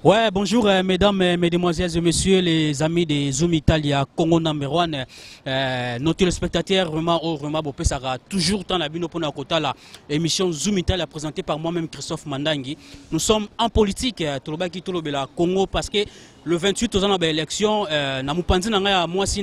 Ouais, bonjour mesdames, mesdemoiselles et messieurs, les amis de Zoom Italia, Congo numéro 1. Nos téléspectateurs, vraiment, ça sera toujours dans la bino pour la émission Zoom Italia présentée par moi-même Christophe Mandangi. Nous sommes en politique, tout le la Congo, parce que le 28 aux ans de l'élection, moi aussi,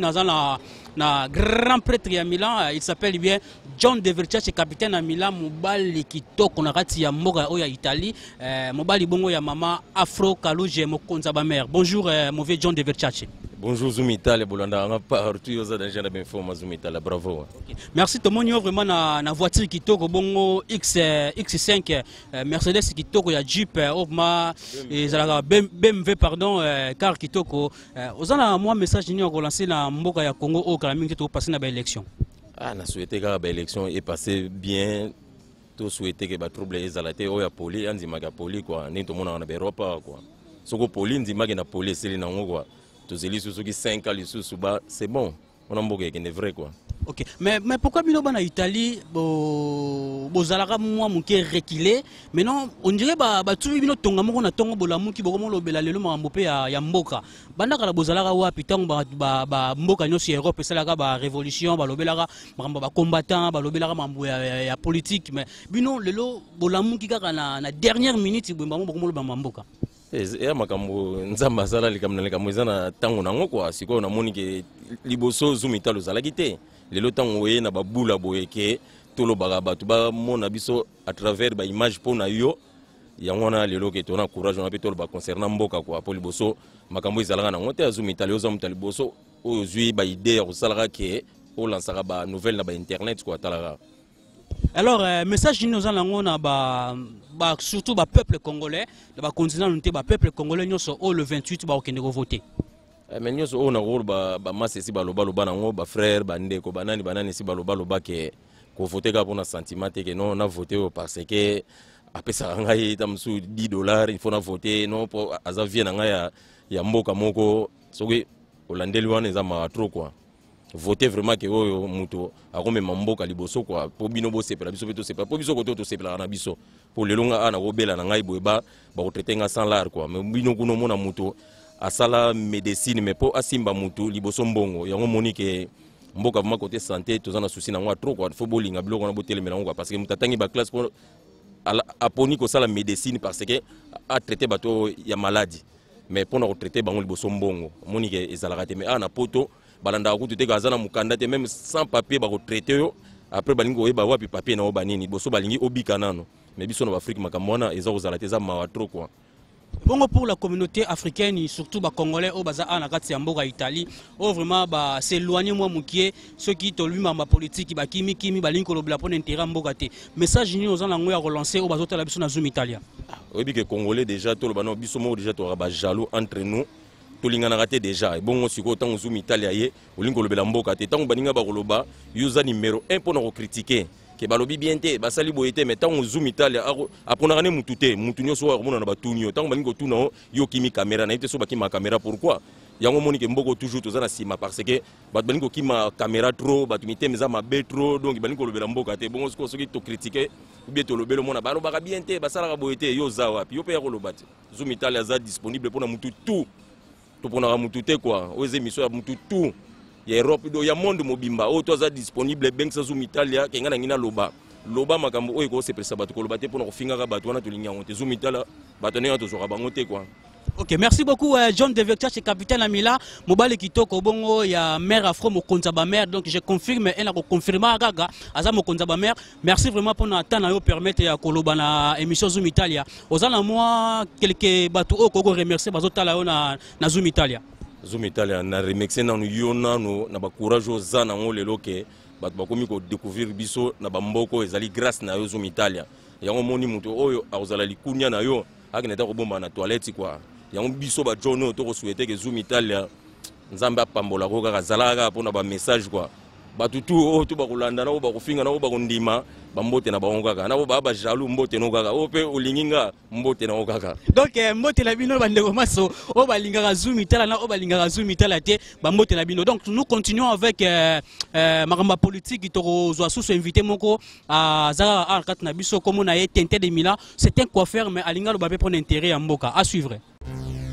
na grand prêtre à Milan, il s'appelle bien John De Verchace, capitaine à Milan, Mobali Kitoko, on a raté ya Moga Oya Italie, Mobali Bongo ya Mama Afro Kalouje Mokonza Bamer. Bonjour, mauvais John De Verchace. Bonjour Zoom Italia, Bolanda, partout aux adagés bien fort, Zoom Italia, bravo. Merci, tout le monde vraiment na voiture Kitoko, Bongo X5, Mercedes Kitoko, ya Jeep, Obma, et BMW, pardon, car Kitoko. Aux ans, moi, message nous relancé na Mboka ya Congo au Calaming qui passé dans l'élection. Ah, on a souhaité que l'élection est passée bien. Tout souhaité que les troubles soient alatés. Oh, il y a poli, on dit maga poli quoi. Ni tout le monde en Europe quoi. Ce que poli, on dit maga na poli, c'est l'inango quoi. Tous ces listes qui 5 ans, les sous bas, c'est bon. On a un qui est vrai quoi. Ok, mais pourquoi bino en Italie, bozalaka moi muke reculé, mais non, on dirait tu bino tonga moko na tongo bolamu ki bokomo lobela lelo mambo pe ya mboka. Banda kala bozalaka wapi tango ba mboka nyosi Europe salaka ba révolution, ba lobelaka mambo ba combattant, ba lobelaka mambo ya politique, mais bino lelo bolamu ki kaka na dernière minute bomba bokomo lobamba mboka. Et makambo nzamba sala likamna ezana tango nango quoi, siko na moni ke liboso Zoom Italia zalaki te. Lelo tango oye na babula boye ke tolo bagabatu ba mona biso à travers ba image pona yo yango na lelo ke tona courage na petolo ba concernant mboka quoi po liboso makambo ezalaka na ngote Zoom Italia oza muta liboso ozui ba idée ya kosalaka ke o lansaka ba nouvelle na ba internet quoi talaka. Alors, message nous allons surtout le peuple congolais, le continent le peuple congolais nous sommes le 28 ba okende voter. Mais nous sommes on a rôle ba masse si ba loba nango ba frère ba ndeko banani si ba loba ke ko voter ka pour na sentiment que non on a voté parce que après ça ngai tamsu $10 il faut na voter non pour azavie na ngai ya mboka moko soki olandeli wana za ma trop quoi. Voter vraiment que oyo muto akome mamboka liboso quoi po bino bo sepela biso beto sepela po biso ko to sepela na biso po lelonga ana robela na ngai boyeba ba ko traiter nga sans l'art quoi mais bino kuno mona muto asala médecine mais po asimba muto liboso mbongo yango monique mboka vraiment côté santé tozana souci na ngwa trop quoi faut bolinga biloko na botele melango quoi parce que mutatangi ba classe pour aponi ko sala médecine parce que a traiter bato ya maladie mais pour na traiter bango liboso mbongo monique ezalaka te mais ana poto balanda ko tuté gazana mukanda te même sans papier ba ko traiter yo après balingi oyeba wapi papier na obanini boso balingi obika nano mais biso na Afrique makamona eza kozala te za mawa trop quoi. Bon pour la communauté africaine surtout ba congolais au baza na kati ya mboka Italie au vraiment ba s'éloigner moi mukie ceux qui to lui mamba politique ba kimi balingi ko lobela pour intérêt mboka te message ni ozana ngoya relancer au bazo tala biso na Zoom Italia. Oui que congolais déjà to lobano biso mo déjà to ba jaloux entre nous. Tolingana raté déjà bon siko tango Zoom Italia ye olingo lobela mboka te tango baninga ba koloba user numéro 1 pour nous critiquer ke balobi bien te basali boyete mais tango Zoom Italia apona rane mutute mutunyo so mona na batunyo tango baningo tuna yo kimi caméra na ite so bakima caméra pourquoi yango moni ke mboko toujours tozana sima parce que bat baningo kima caméra trop bat mite meza mabe trop donc baningo lobela mboka te bon siko soki to critiquer ou bien to lobelo mona balo baka bien te basala boyete yo zawa puis yo pe ya kolobati Zoom Italia za disponible pour na mutu tout pour na mutu te quoi aux émissions ya mutu tout ya Europe do ya monde mobimba o toza disponible ben sa Zoom Italia ke ngana ngina loba makambo oyo ko se pesa bato ko loba te pour na kofinga ka bato wana to linya onte Zoom Italia bato ne to zoka bango te quoi. Ok, merci beaucoup John De Verchace, capitaine Amila, Mobali Kitoko Bongo, il y a mère Afro Mokonza Bamer, donc je confirme, elle a confirmé à Gaga, Aza Mokonza Bamer. Merci vraiment pour notre temps à permettre à Koloba na émission Zoom Italia. Aux à moi quelques bateaux au Congo remercier bazota la na Zoom Italia. Zoom Italia na remercier na yona no na ba courage oza na ngolelo ke bato bakomi ko découvrir biso na bamboko ezali grâce na yo Zoom Italia. Yango moni muto oyo azala likunya na yo akineta ko bomba na toilette quoi. Yango biso ba jono to ko souhaiter que Zoom Italia nzambe apambola ko kaka zalaka pona ba message quoi batutu o to ba kolanda na ba kofinga na ba kondima ba mbote na bango kaka na ba jaloux mbote no kaka o pe olinginga mbote na kaka donc mbote la bino ba ndeko maso o ba lingaka Zoom Italia na o ba lingaka Zoom Italia te ba mbote la bino donc nous continuons avec makamba politique to zo sous invité moko à Zara Arkat na biso comme on a été tenté de Milan c'est un coiffeur mais alinga lo ba pe prendre intérêt à mboka à suivre.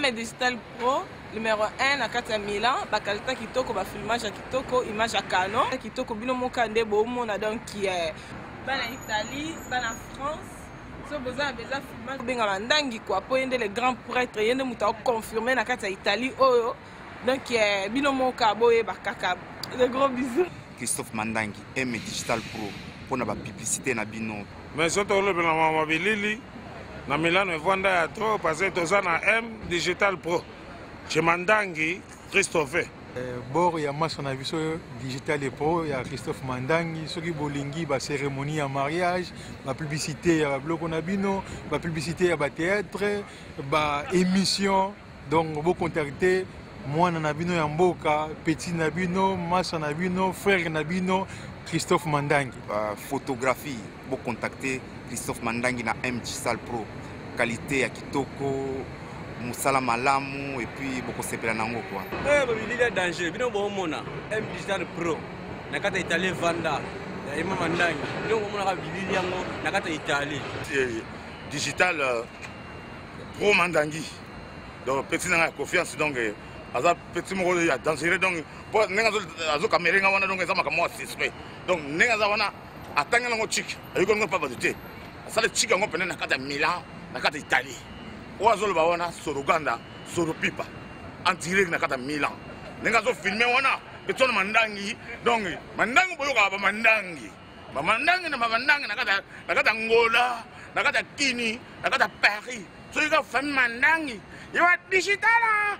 M Digital Pro numéro 1 na kati ya Milan, ba qualité kitoko, ba filmage ya kitoko, image ya Canon kitoko, bino moka nde bomona donc bana Italie, bana France. So besoin filmage benga mandangi quoi, po yende le grand prêtre yende muta confirmer na kati ya Italie oyo. Donc bino moka boye ba kaka. De gros bisous. Christophe Mandangi, M Digital Pro pour la publicité na bino. Mais surtout le mama bilili na Milan venda ya trop parce que toza na M Digital Pro. Chez Mandangi Christophe. Bor ya masa na biso Digital Pro ya Christophe Mandangi soki bolingi ba cérémonie ya mariage, ba publicité ya bloko na bino, ba publicité ya ba théâtre, ba émission, donc vous contacter moi na bino ya mboka, petit na bino, masa na bino, frère na bino, Christophe Mandangi. Photographie, vous contacter Christophe Mandangi na M Digital Pro. Qualité ya kitoko, musala malamu et puis beaucoup sepela nango quoi. Bilili danger, bino bomona M Digital Pro. Na kata Italie vanda, ya Ima Mandangi. Bino bomona bilili yango na kata Italie. Digital Pro Mandangi. Donc petit na confiance donc aza petit moko ya dangereux donc pour nenga azo caméra wana donc ezama kama suspect. Donc nenga za wana atanga ngo chick. Ayiko ngo papa de. Asale chick ngo pene na kata Milan, na kata Italie. Oazolo ba wana soro Uganda, soro pipa. En direct na kata Milan. Nenga zo filmer wana beton Mandangi. Donc Mandangi boyo ka ba Mandangi. Ba Mandangi na Mandangi na kata Angola, na kata Kini, na kata Paris. So you got fan Mandangi. You are digital.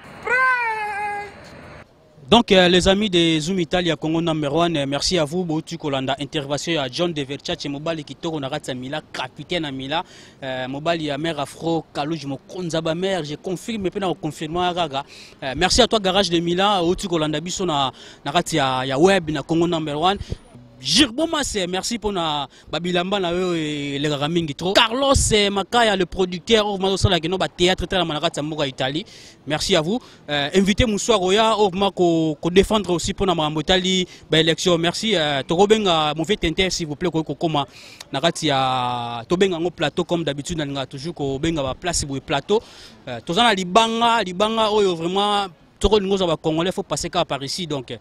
Donc les amis de Zoom Italia Congo numéro 1, merci à vous. Boutu Kolanda intervention à John de Versace Mobali Kitoko Naratsa Mila, capitaine à Mila, Mobali à mère Afro, Kalouj Mokonzaba mère, je confirme mais pas confirmé à Gaga. Merci à toi Garage de Mila, Boutu Kolanda Biso na Naratsa ya web na Congo numéro 1. Jirboma c'est merci pour na babilamba na le gamingi trop. Carlos Makaya le producteur au Mazosala qui no ba théâtre tellement na kata mboka Italie. Merci à vous. Invité Mousswa Roya au ko défendre aussi pour na Mambotali ba élection. Merci Togobenga mauvais tenter s'il vous plaît ko koma na kati ya tobenga ngo plateau comme d'habitude na toujours ko benga ba place pour plateau. Tozana libanga oyo vraiment toko ngoza ba congolais faut passer par ici donc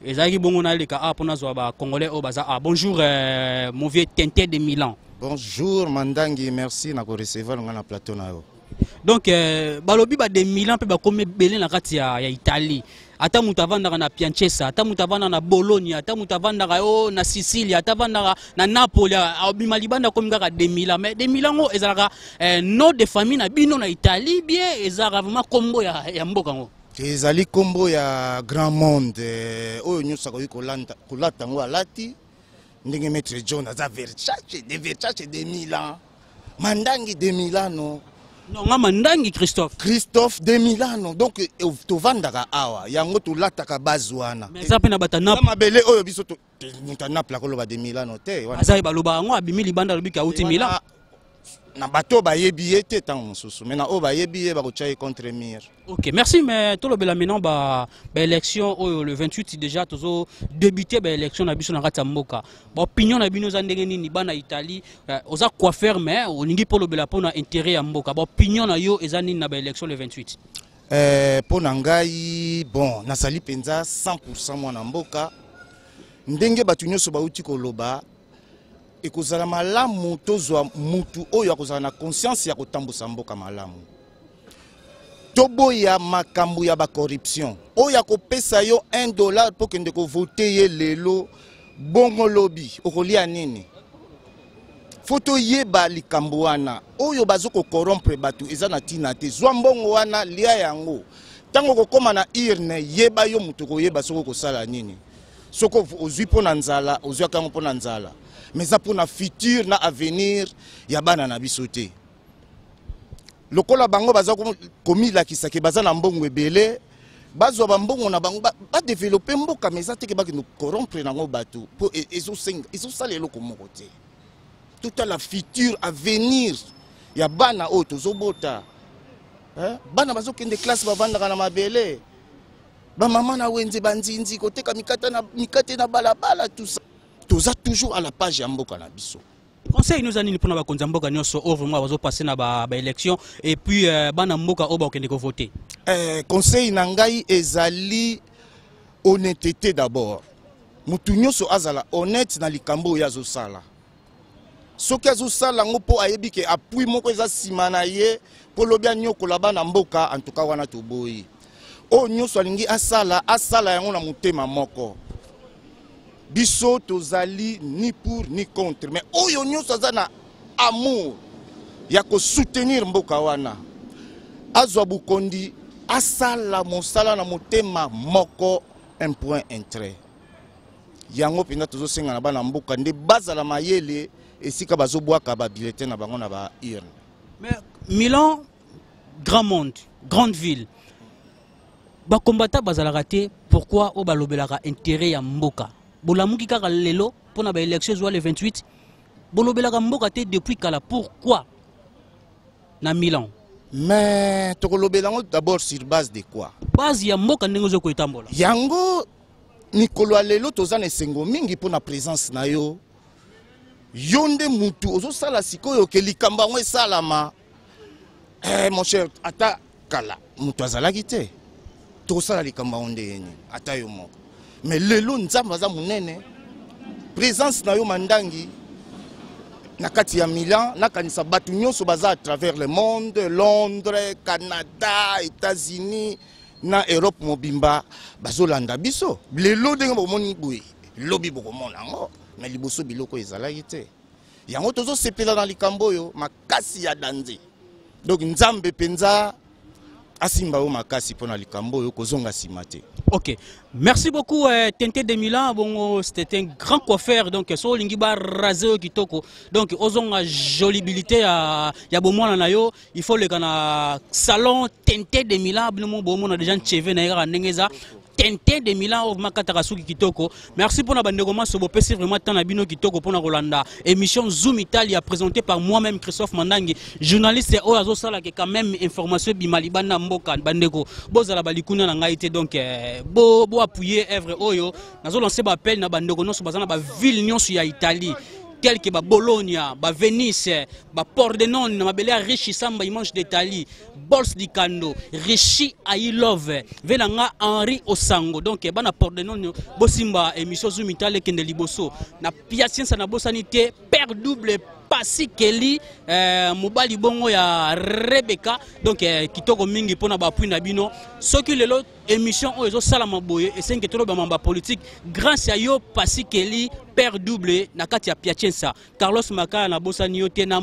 bonjour mauvais Tintin de Milan. Bonjour Mandangi, merci na ko recevoir na plateau na yo. Donc balobi ba de Milan pe ba comme belé na kati ya Italie. Ata mutavanda na Piacenza, ata mutavanda na Bologna, ata mutavanda na Sicilie, ata vanda na Napoli, abima libanda comme ngaka de Milan. Mais de Milan ngo ezalaka nom de famille na bino na Italie bien ezalaka vraiment kombo ya mboka ngo. Ezali kombo ya grand monde oyo nyusa ko kolata ngo alati ndenge maître John aza Versace de Milan, Mandangi de Milano. Non nga Mandangi Christophe de Milano, donc tovandaka awa yango tolataka bazwana mais ça pena batana mabele oyo biso to mutanapla koloba de Milano te wana azai baloba ngo abimi libanda lobi ka uti Milan na bato ba yebi ete tant mususu mais na o ba yebi ba ko tchaye contre mire. OK, merci mais tout le bela maintenant ba élection le 28 déjà tozo débuter ba élection na biso na kata mboka. Ba opinion na bino za ndenge nini bana Italie oza quoi faire mais olingi pour le bela pona intérêt ya mboka. Ba opinion na yo eza nini na ba élection le 28? Pona ngai bon nasali penza 100% mwana mboka. Ndenge batu nyoso ba uti koloba et kozala malamu tozwa mutu oyo akozala na conscience ya kotambusa mboka malamu. Toboya makambu ya ba corruption oyo akopesa yo $1 pour kende ko voter ye lelo bongo lobby okolia nini. Foto yeba likambo wana oyo bazoko corrompre batu eza na tina te zwa mbongo wana lia yango tango kokoma na irne yeba yo mutu ko yeba soko kosala nini. Soko ozwi pona nzala ozwi akango pona nzala. Mais ça pour na futur na avenir ya bana na biso te. Lokola bango baza komi la kisake baza na mbongo ebele bazwa ba mbongo na bango ba développer mboka mais ça te ke ba ki no corrompre nango bato pour ezo sala eloko moko te. Tout à la futur avenir ya bana o tozobota. Bana bazo kende classe bavandaka na mabele. Ba mama na wenze banzinzi koteka mikate na balabala tout ça. Toza toujours à la page ya mboka na biso. conseil nous anini pour na bakonza mboka nyonso o vraiment bazo passer na ba élection et puis bana mboka o ba okende ko voter. Conseil na ngai ezali honnêteté d'abord. Mutu nyonso azala honnête na likambo ya zo sala. Soki azo sala ngo po ayebi ke appui moko eza sima na ye po lobia nyokola bana mboka en tout cas wana to boyi. O nyonso alingi asala yango na mutema moko. Biso tozali ni pour ni contre, mais oyo nyonso aza na amour ya ko soutenir mboka wana. Azwa bukondi asala mosala na motema moko, un point un trait. Yango pina tozo senga na bana mboka nde bazala mayele esika bazobwaka ba bulletin na bango na ba urne. Mais Milan, grand monde, grande ville. Ba combattant bazala raté, pourquoi o balobelaka intérêt ya mboka? Bolamuki kaka lelo pour na ba élection le 28. Bolobelaka mboka te depuis kala, pourquoi na Milan? Mais tokolobelango d'abord sur base de quoi? Base ya mboka ndenge zo ko etambola. Yango Nikolo alelo tozana esengo mingi pour na présence na yo. Yonde mutu ozo sala sikoyo ke likamba ngwe salama. Mon cher ata kala mutu azalaki te. To sala likamba onde yeni ata yo moko. Mais lelo nzamba za munene. Présence na yo mandangi na kati ya Milan na kanisa batu nyonso baza à travers le monde, Londres, Canada, États-Unis, na Europe mobimba bazolanda biso. Lelo ndenge bomoni boye. Lobi bokomona ngo na liboso biloko ezalaki te. Yango tozo sepela na likambo yo makasi ya danze. Donc nzambe penza asimba o makasi pona likambo yo kozonga simate. Ok, merci beaucoup Tinté de Milan. Bon, c'était un grand coiffeur donc so lingi ba raser kitoko. Donc ozonga jolibilité ya bomona na yo, il faut le kana salon Tinté de Milan bon bomona déjà cheve na yaka ndengeza. Tinté de Milan au Makatarasuki Kitoko. Merci pour la bande de romans sur vos PC vraiment tant à Bino Kitoko pour la Rolanda. Émission Zoom Italia présentée par moi-même Christophe Mandangi, journaliste et Oazo Sala qui est quand même information Bimalibana Mboka Bandego. Bozala Balikuna Nangaïté donc bo appuyer œuvre Oyo. Nazo lancé appel na Bandego non sur bazana ba ville nyon sur Italie. Tel que Bologna, Venise, Pordenone, Mabelea Richi Samba Imanche d'Italie, Bols di Kando, Richi Ailove, Venanga Henri Osango. Donc, Bana Pordenone, Bosimba, émission Zoom Italie, Kende Liboso, na Piacienza na Bosanité, Père Double, Pasi Kelly, Mobali Bongo ya Rebecca, donc Kitoko Mingi Pona Bapui Nabino, ce qui est l'autre émission où ils ont salama boye et c'est que trop de politique grâce à yo Pasi Kelly, Père Double, Nakatia Piacenza, Carlos Maka na Bosanio Tena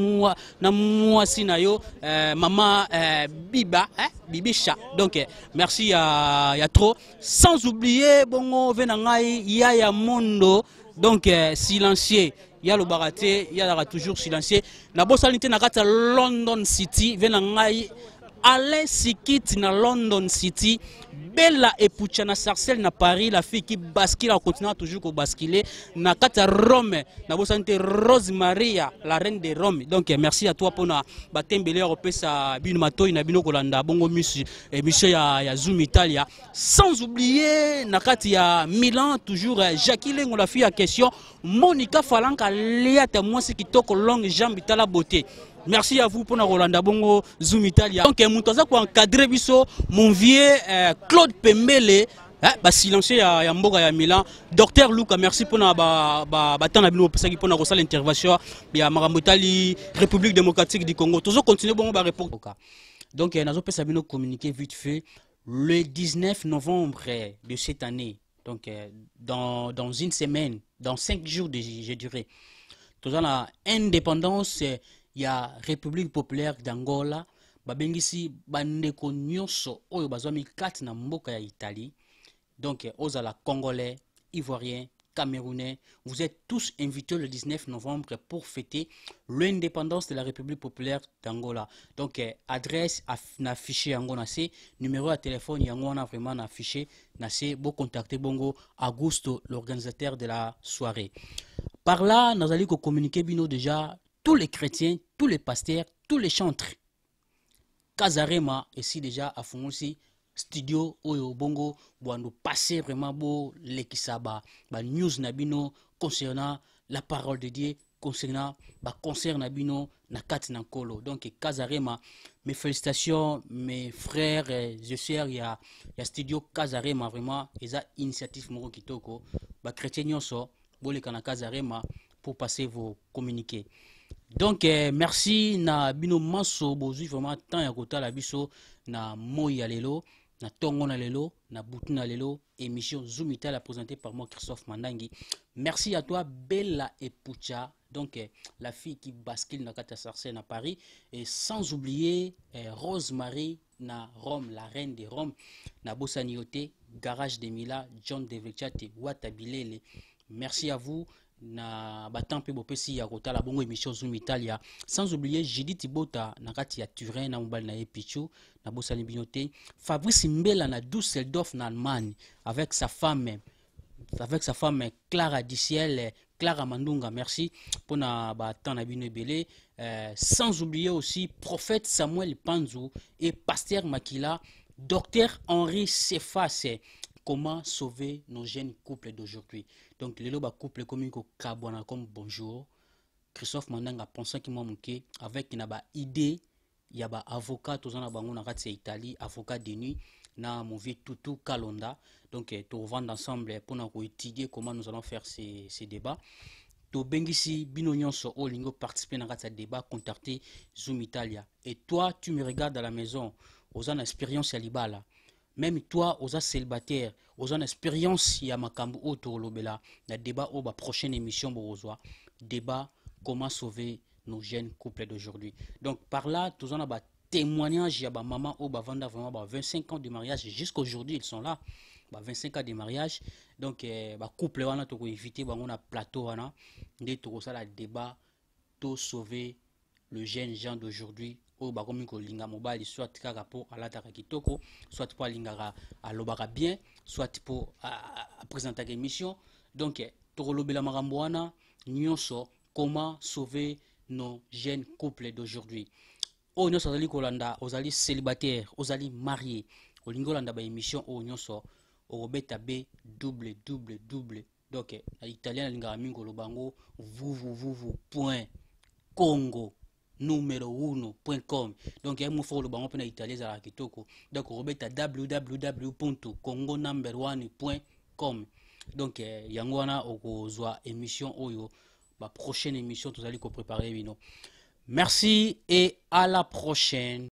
moi Sinayo, Maman Biba, Bibisha. Donc merci à trop. Sans oublier Bongo Venangai, Yaya Mondo, donc silencieux. Il y a le baraté, il y a toujours silencieux. Na bosanité na kata London City, venangai Alain Sikit na London City, Bella Epucha na Sarcelles na Paris, la fille qui bascule au continent toujours au basculer na kata Rome, na bosanité Rose Maria, la reine de Rome. Donc merci à toi pour na batembele européen bino mato na bino kolanda bongo misu émission ya Zoom Italia. Sans oublier na kata ya Milan toujours Jackie Lengo la fille à question Monica Falanka Léa moi c'est qui toko longue jambe tala beauté. Merci à vous pour la Rolanda Bongo Zoom Italia. Donc Moutaza pour encadrer biso mon vieux Claude Pembele ba silencieux ya mboka ya Milan. Docteur Luca merci pour na ba temps na bino pesa ki pour na rosala intervention ya Makambo Itali République démocratique du Congo. Toujours continuer bongo ba répondre. Donc nazo pesa bino communiquer vite fait le 19 novembre de cette année. Donc dans une semaine, dans 5 jours je dirais. Toujours la indépendance il y a République populaire d'Angola, babengisi bandeko nyonso oyo bazwami kati na mboka ya Italie. Donc ozala congolais, ivoiriens, camerounais, vous êtes tous invités le 19 novembre pour fêter l'indépendance de la République populaire d'Angola. Donc adresse affichée yango na se, numéro de téléphone yango na vraiment affiché na se, bo contacter bongo Augusto l'organisateur de la soirée. Par là, nous allons communiquer bino déjà tous les chrétiens, tous les pasteurs, tous les chantres. Kazarema ici déjà à Fongosi studio oyo bongo boando passer vraiment beau lekisaba ba news nabino concernant la parole de Dieu, concernant concert na bino na kati na nkolo. Donc Kazarema, mes félicitations mes frères et sœurs, il y a studio Kazarema, vraiment ils a initiative moko kitoko ba chrétien nyonso boleka na Kazarema pour passer vos communiqués. Donc merci na bino maso bozui vraiment temps ya kotala biso na moi ya lelo na tongo na lelo na butu na lelo émission Zoom Italia présentée par moi Christophe Mandangi. Merci à toi Bella Epucha, donc la fille qui bascule na kata Sarcelles à Paris, et sans oublier Rosemary na Rome, la reine de Rome na Bossaniote, Garage de Mila, John Devechate, Watabilele. Merci à vous na batampe bopesi ya kotala bongo émission Zoom Italia, sans oublier Judith Tibota na kati ya Turin na mobali na Epichu na Bosani Binote, Fabrice Mbela na Düsseldorf na Allemagne avec sa femme Clara Diciel, Clara Mandunga. Merci pour na batan na bino belé, sans oublier aussi prophète Samuel Panzou et pasteur Makila, docteur Henri Cephas. Comment sauver nos jeunes couples d'aujourd'hui? Donc, les couple comme comme bonjour. Christophe Mandanga pensant qu'il m'a manqué avec une idée. Il y a un avocat, tous en abandon en Italie, avocat de nuit, na mon vieux Toutou Kalonda. Donc, tout vendre ensemble pour nous étudier comment nous allons faire ces débats. To bengisi bino nyonso o lingo participer dans ce débat, contacter Zoom Italia. Et toi, tu me regardes à la maison, aux en expérience à Libala. Même toi, aux célibataires, aux en expérience, il y a makambu autour lobela, le débat au prochaine émission Borozoa, débat comment sauver nos jeunes couples d'aujourd'hui. Donc par là, tous en a témoignage, il y a maman au vanda vraiment 25 ans de mariage jusqu'aujourd'hui, ils sont là, 25 ans de mariage. Donc couple wana to éviter on a plateau wana, ndé to ça la débat to sauver le jeune gens d'aujourd'hui. Bakomi ko linga mobile soit kaka po alata kitoko, soit pour linga alobaka bien, soit pour présenter l'émission. Donc torolobela makambo wana nyonso comment sauver nos jeunes couples d'aujourd'hui. O nyonso azali kolanda, ozali célibataire, ozali marié, olingo landa ba émission o nyonso obeta b double. Donc à italien linga mingo lobango www.congo numéro 1.com. Donc il y a un mot le bango pena italien za kitoko. Donc robeta www.congonumber1.com. Donc yango wana okozwa émission oyo ba prochaine émission tous allez ko préparer bino. Merci et à la prochaine.